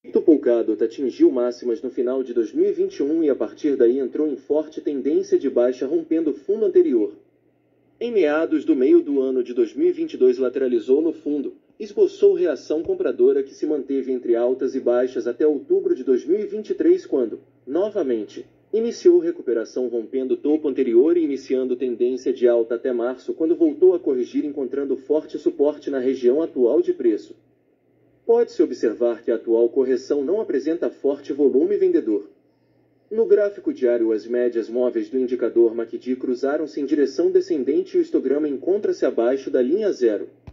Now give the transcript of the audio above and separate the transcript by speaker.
Speaker 1: O Polkadot atingiu máximas no final de 2021 e a partir daí entrou em forte tendência de baixa rompendo o fundo anterior. Em meados do meio do ano de 2022 lateralizou no fundo, esboçou reação compradora que se manteve entre altas e baixas até outubro de 2023 quando, novamente, iniciou recuperação rompendo o topo anterior e iniciando tendência de alta até março quando voltou a corrigir encontrando forte suporte na região atual de preço. Pode-se observar que a atual correção não apresenta forte volume vendedor. No gráfico diário, as médias móveis do indicador MACD cruzaram-se em direção descendente e o histograma encontra-se abaixo da linha zero.